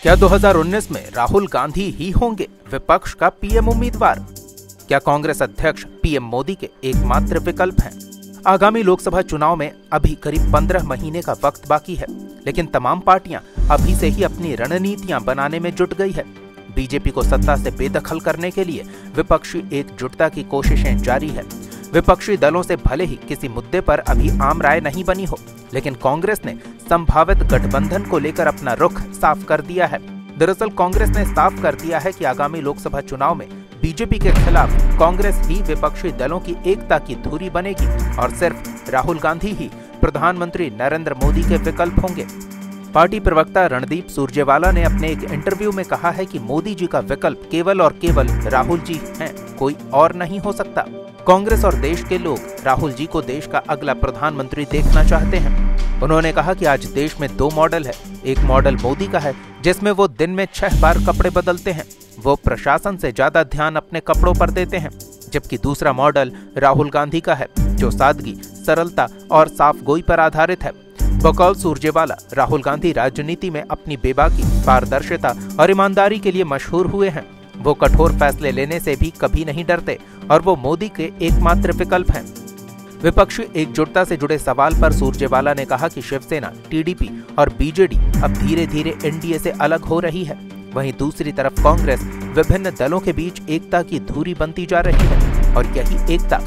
क्या 2019 में राहुल गांधी ही होंगे विपक्ष का पीएम उम्मीदवार? क्या कांग्रेस अध्यक्ष पीएम मोदी के एकमात्र विकल्प हैं? आगामी लोकसभा चुनाव में अभी करीब 15 महीने का वक्त बाकी है, लेकिन तमाम पार्टियां अभी से ही अपनी रणनीतियां बनाने में जुट गई है। बीजेपी को सत्ता से बेदखल करने के लिए विपक्षी एकजुटता की कोशिशें जारी है। विपक्षी दलों से भले ही किसी मुद्दे पर अभी आम राय नहीं बनी हो, लेकिन कांग्रेस ने संभावित गठबंधन को लेकर अपना रुख साफ कर दिया है। दरअसल कांग्रेस ने साफ कर दिया है कि आगामी लोकसभा चुनाव में बीजेपी के खिलाफ कांग्रेस ही विपक्षी दलों की एकता की धुरी बनेगी और सिर्फ राहुल गांधी ही प्रधानमंत्री नरेंद्र मोदी के विकल्प होंगे। पार्टी प्रवक्ता रणदीप सुरजेवाला ने अपने एक इंटरव्यू में कहा है कि मोदी जी का विकल्प केवल और केवल राहुल जी हैं, कोई और नहीं हो सकता। कांग्रेस और देश के लोग राहुल जी को देश का अगला प्रधानमंत्री देखना चाहते हैं। उन्होंने कहा कि आज देश में 2 मॉडल है। एक मॉडल मोदी का है, जिसमें वो दिन में 6 बार कपड़े बदलते हैं, वो प्रशासन से ज्यादा ध्यान अपने कपड़ों पर देते हैं। जबकि दूसरा मॉडल राहुल गांधी का है, जो सादगी, सरलता और साफगोई पर आधारित है। बकौल सुरजेवाला, राहुल गांधी राजनीति में अपनी बेबाकी, पारदर्शिता और ईमानदारी के लिए मशहूर हुए हैं। वो कठोर फैसले लेने से भी कभी नहीं डरते और वो मोदी के एकमात्र विकल्प हैं। विपक्षी एकजुटता से जुड़े सवाल पर सुरजेवाला ने कहा कि शिवसेना, टीडीपी और बीजेडी अब धीरे धीरे एनडीए से अलग हो रही है। वहीं दूसरी तरफ कांग्रेस विभिन्न दलों के बीच एकता की धुरी बनती जा रही है और यही एकता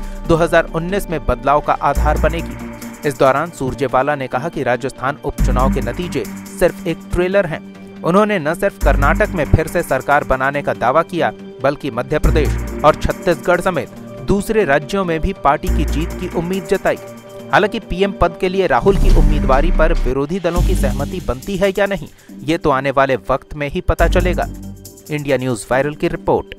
2019 में बदलाव का आधार बनेगी। इस दौरान सुरजेवाला ने कहा कि राजस्थान उपचुनाव के नतीजे सिर्फ एक ट्रेलर हैं। उन्होंने न सिर्फ कर्नाटक में फिर से सरकार बनाने का दावा किया, बल्कि मध्य प्रदेश और छत्तीसगढ़ समेत दूसरे राज्यों में भी पार्टी की जीत की उम्मीद जताई। हालांकि पीएम पद के लिए राहुल की उम्मीदवारी पर विरोधी दलों की सहमति बनती है या नहीं, ये तो आने वाले वक्त में ही पता चलेगा। इंडिया न्यूज़ वायरल की रिपोर्ट।